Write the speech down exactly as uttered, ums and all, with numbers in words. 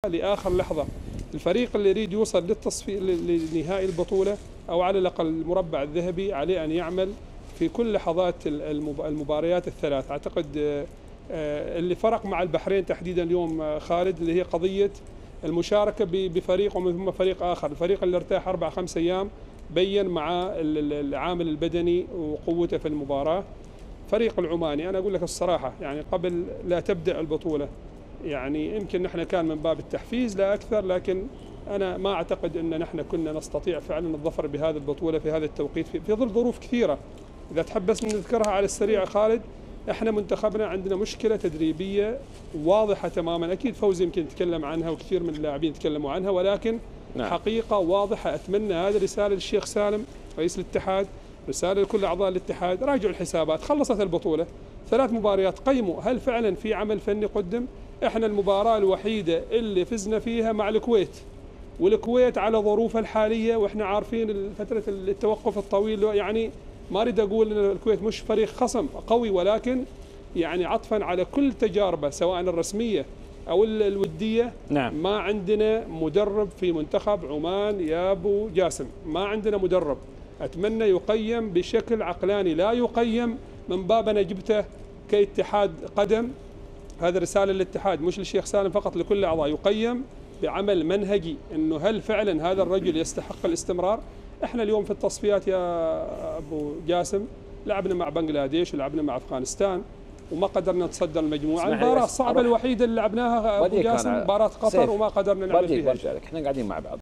لآخر لحظة. الفريق اللي يريد يوصل للتصفية لنهائي البطولة أو على الأقل المربع الذهبي عليه أن يعمل في كل لحظات المباريات الثلاث. أعتقد اللي فرق مع البحرين تحديدا اليوم خالد اللي هي قضية المشاركة بفريق ومن ثم فريق آخر. الفريق اللي ارتاح أربع خمس أيام بين مع العامل البدني وقوته في المباراة. فريق العماني أنا أقول لك الصراحة يعني قبل لا تبدأ البطولة يعني يمكن نحن كان من باب التحفيز لا أكثر، لكن أنا ما أعتقد أن نحن كنا نستطيع فعلا الظفر بهذه البطولة في هذا التوقيت في ظل ظروف كثيرة. إذا تحب بس نذكرها على السريع خالد، احنا منتخبنا عندنا مشكلة تدريبية واضحة تماما، أكيد فوزي يمكن يتكلم عنها وكثير من اللاعبين تكلموا عنها، ولكن نعم. حقيقة واضحة. أتمنى هذه رسالة للشيخ سالم رئيس الاتحاد، رسالة لكل أعضاء الاتحاد، راجعوا الحسابات. خلصت البطولة ثلاث مباريات، قيموا هل فعلا في عمل فني قدم. احنا المباراة الوحيدة اللي فزنا فيها مع الكويت، والكويت على ظروفها الحالية واحنا عارفين فترة التوقف الطويل، يعني ما اريد اقول ان الكويت مش فريق خصم قوي، ولكن يعني عطفا على كل تجاربه سواء الرسميه او الوديه نعم. ما عندنا مدرب في منتخب عمان يا ابو جاسم، ما عندنا مدرب. اتمنى يقيم بشكل عقلاني، لا يقيم من باب انا جبته كاتحاد قدم. هذا رساله للاتحاد مش للشيخ سالم فقط، لكل الاعضاء، يقيم بعمل منهجي انه هل فعلا هذا الرجل يستحق الاستمرار. احنا اليوم في التصفيات يا ابو جاسم لعبنا مع بنغلاديش ولعبنا مع افغانستان وما قدرنا نتصدر المجموعه. المباراه الصعبه الوحيده اللي لعبناها ابو جاسم مباراه قطر وما قدرنا نعمل فيها. احنا قاعدين مع بعض.